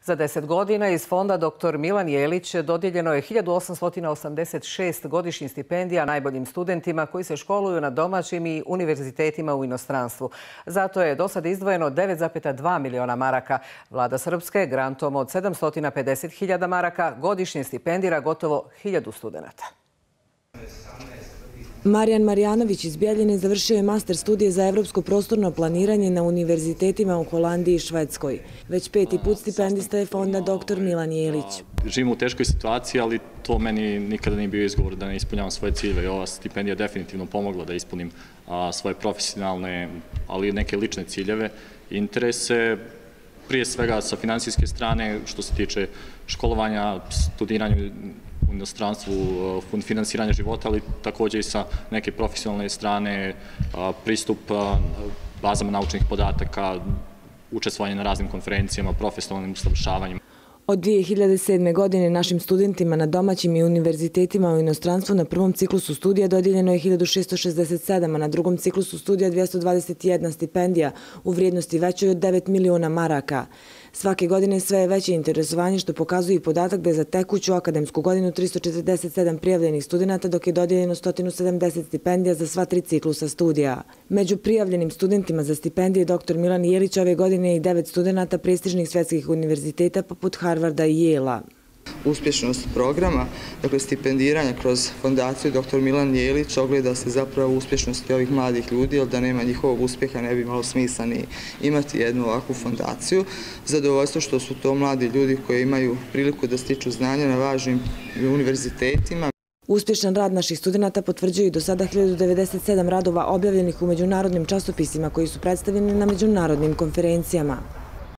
Za 10 godina iz fonda Dr. Milan Jelić dodijeljeno je 1886 godišnjih stipendija najboljim studentima koji se školuju na domaćim i univerzitetima u inostranstvu. Zato je do sad izdvojeno 9,2 miliona maraka. Vlada Srpske grantom od 750.000 maraka godišnje stipendira gotovo 1000 studenata. Marijan Marjanović iz Bjeljine završio je master studije za evropsko prostorno planiranje na univerzitetima u Holandiji i Švedskoj. Već 5. put stipendista je fonda Dr. Milan Jelić. Živim u teškoj situaciji, ali to meni nikada nije bio izgovor da ne ispunjavam svoje ciljeve. I ova stipendija definitivno pomogla da ispunim svoje profesionalne, ali i neke lične ciljeve i interese. Prije svega sa finansijske strane, što se tiče školovanja, studiranja u inostranstvu, finansiranja života, ali također i sa neke profesionalne strane, pristup bazama naučnih podataka, učestvovanje na raznim konferencijama, profesionalnim usavršavanjima. Od 2007. godine našim studentima na domaćim i univerzitetima u inostranstvu na prvom ciklusu studija dodijeljeno je 1667, a na drugom ciklusu studija 221 stipendija u vrijednosti većoj od 9 miliona maraka. Svake godine sve je veće interesovanje, što pokazuje i podatak da je za tekuću akademsku godinu 347 prijavljenih studenata, dok je dodijeljeno 170 stipendija za sva 3 ciklusa studija. Među prijavljenim studentima za stipendije Dr. Milan Jelić ove godine je i 9 studenata prestižnih svjetskih univerziteta poput Harvarda i Yale-a. Uspješnost programa, dakle stipendiranja kroz fondaciju Dr. Milan Jelić ogleda se zapravo u uspješnosti ovih mladih ljudi, jer da nema njihovog uspjeha ne bi imalo smisla ni imati jednu ovakvu fondaciju. Zadovoljstvo što su to mladi ljudi koji imaju priliku da stiču znanja na važnim univerzitetima. Uspješan rad naših studenata potvrđuju i do sada 1097 radova objavljenih u međunarodnim časopisima koji su predstavljeni na međunarodnim konferencijama.